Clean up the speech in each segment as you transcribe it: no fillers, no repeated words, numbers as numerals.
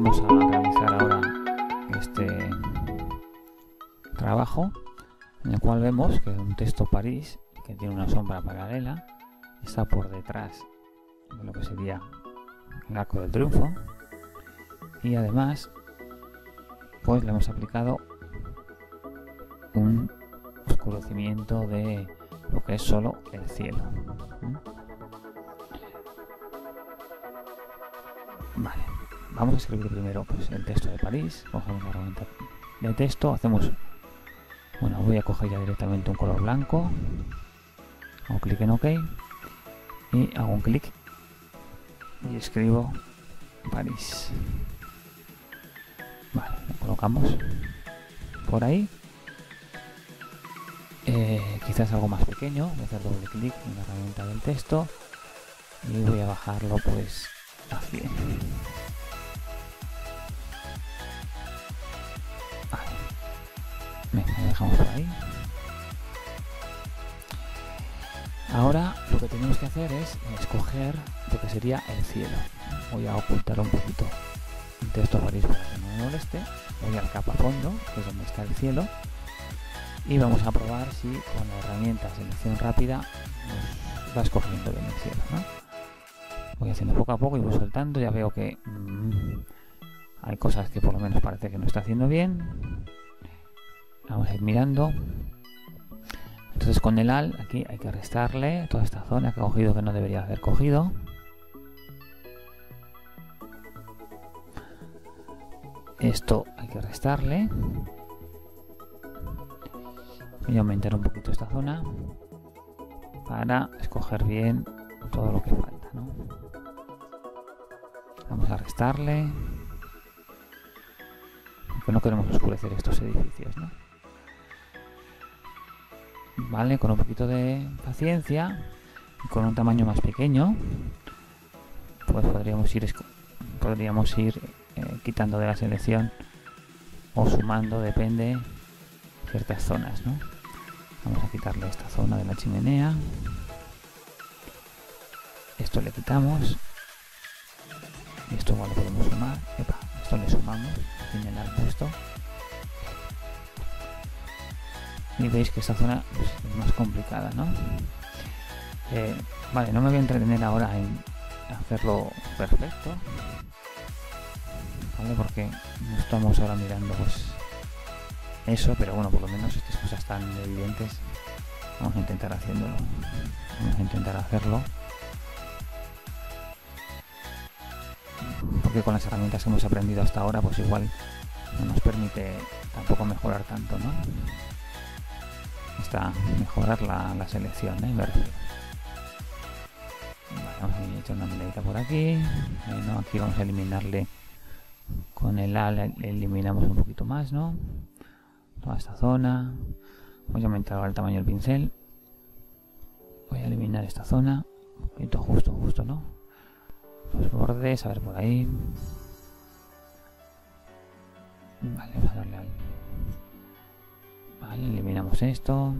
vamos a realizar ahora este trabajo en el cual vemos que un texto París que tiene una sombra paralela está por detrás de lo que sería el Arco del Triunfo, y además pues le hemos aplicado un oscurecimiento de lo que es solo el cielo. Vale, vamos a escribir primero pues el texto de París. Cogemos la herramienta de texto, hacemos, bueno, voy a coger ya directamente un color blanco, hago clic en OK y hago un clic y escribo París. Vale, lo colocamos por ahí. Quizás algo más pequeño, voy a hacer doble clic en la herramienta del texto y voy a bajarlo pues a 100. Vale, venga, lo dejamos por ahí. Ahora lo que tenemos que hacer es escoger lo que sería el cielo. Voy a ocultar un poquito el texto París para que no me moleste. Voy al capa fondo, que es donde está el cielo, y vamos a probar si con la herramienta selección rápida nos va escogiendo bien el cielo, ¿no? Voy haciendo poco a poco y voy soltando. Ya veo que hay cosas que por lo menos parece que no está haciendo bien. Vamos a ir mirando. Entonces con el AL aquí hay que restarle toda esta zona que ha cogido que no debería haber cogido. Esto hay que restarle. Voy a aumentar un poquito esta zona para escoger bien todo lo que falta, ¿no? Vamos a restarle, porque no queremos oscurecer estos edificios, ¿no? Vale, con un poquito de paciencia y con un tamaño más pequeño, pues podríamos ir quitando de la selección o sumando, depende, ciertas zonas, ¿no? Vamos a quitarle esta zona de la chimenea. Esto le quitamos. Y esto igual lo podemos sumar. Epa, esto le sumamos. Tiene el AL puesto. Y veis que esta zona pues, es más complicada, ¿no? Vale, no me voy a entretener ahora en hacerlo perfecto, ¿vale? Porque no estamos ahora mirando pues eso, pero bueno, por lo menos estas cosas tan evidentes vamos a intentar haciéndolo. Vamos a intentar hacerlo, porque con las herramientas que hemos aprendido hasta ahora pues igual no nos permite tampoco mejorar tanto, ¿no? Está mejorar la selección, me refiero. Vale, vamos a echar una miradita por aquí. No, aquí vamos a eliminarle con el AL, eliminamos un poquito más, ¿no? Toda esta zona. Voy a aumentar ahora el tamaño del pincel. Voy a eliminar esta zona. Un poquito justo, ¿no? Los bordes, a ver por ahí. Vale, vamos a darle al... Vale, eliminamos esto.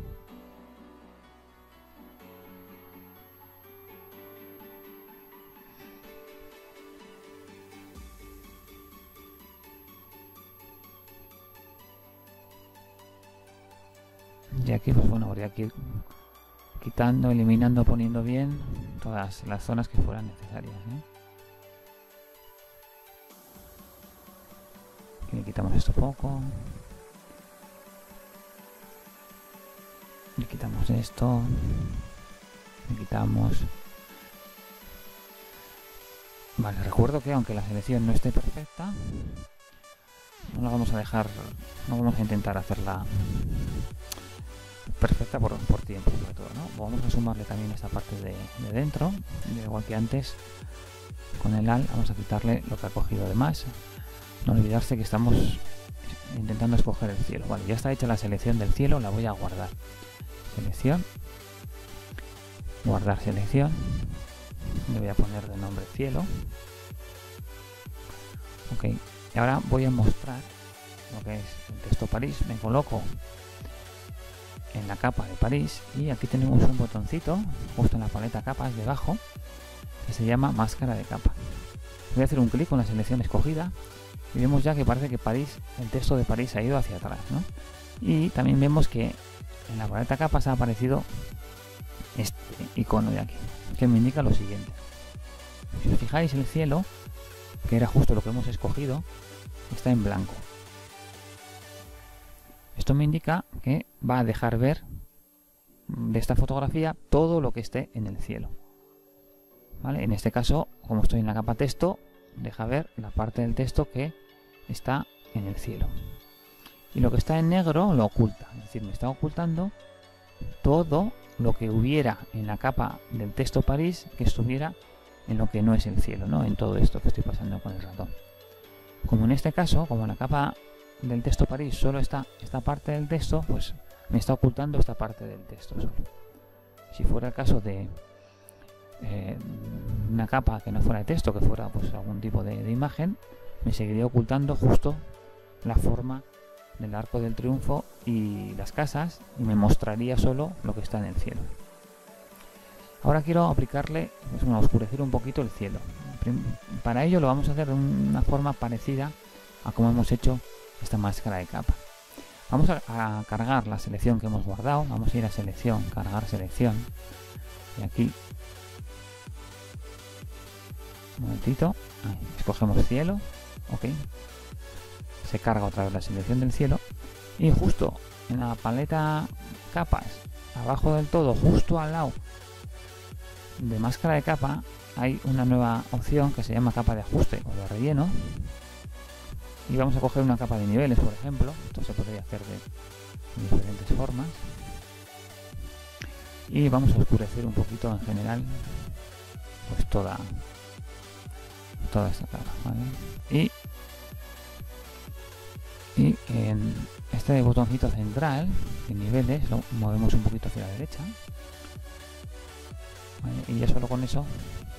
Y aquí pues bueno, habría que ir quitando, eliminando, poniendo bien todas las zonas que fueran necesarias, ¿no? Aquí le quitamos esto poco. Le quitamos esto. Le quitamos. Vale, recuerdo que aunque la selección no esté perfecta, no la vamos a dejar, no vamos a intentar hacerla perfecta por tiempo, sobre todo, ¿no? Vamos a sumarle también esta parte de dentro, igual que antes con el AL. Vamos a quitarle lo que ha cogido de más. No olvidarse que estamos intentando escoger el cielo. Vale, ya está hecha la selección del cielo, la voy a guardar. Selección, guardar selección, le voy a poner de nombre cielo. Ok, y ahora voy a mostrar lo que es el texto París. Me coloco en la capa de París y aquí tenemos un botoncito justo en la paleta capas debajo que se llama máscara de capa. voy a hacer un clic con la selección escogida y vemos ya que parece que París, el texto de París ha ido hacia atrás, ¿no? Y también vemos que en la paleta capas ha aparecido este icono de aquí, que me indica lo siguiente. Si os fijáis, el cielo, que era justo lo que hemos escogido, está en blanco. Esto me indica que va a dejar ver de esta fotografía todo lo que esté en el cielo. ¿Vale? En este caso, como estoy en la capa texto, deja ver la parte del texto que está en el cielo. Y lo que está en negro lo oculta, es decir, me está ocultando todo lo que hubiera en la capa del texto París que estuviera en lo que no es el cielo, ¿no? En todo esto que estoy pasando con el ratón. Como en este caso, como en la capa del texto París solo está esta parte del texto, pues me está ocultando esta parte del texto solo. Si fuera el caso de una capa que no fuera de texto, que fuera pues algún tipo de imagen, me seguiría ocultando justo la forma del Arco del Triunfo y las casas, y me mostraría solo lo que está en el cielo. Ahora quiero aplicarle, pues, oscurecer un poquito el cielo. Para ello lo vamos a hacer de una forma parecida a como hemos hecho esta máscara de capa. Vamos a cargar la selección que hemos guardado. Vamos a ir a selección, cargar selección, y aquí un momentito, ahí, escogemos cielo, ok, se carga otra vez la selección del cielo, y justo en la paleta capas, abajo del todo, justo al lado de máscara de capa, hay una nueva opción que se llama capa de ajuste o de relleno, y vamos a coger una capa de niveles, por ejemplo. Esto se podría hacer de diferentes formas, y vamos a oscurecer un poquito en general pues toda esta capa, ¿vale? Y en este botoncito central de niveles lo movemos un poquito hacia la derecha, ¿vale? Y ya solo con eso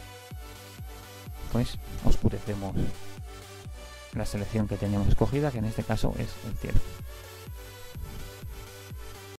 pues oscurecemos la selección que teníamos escogida, que en este caso es el cielo.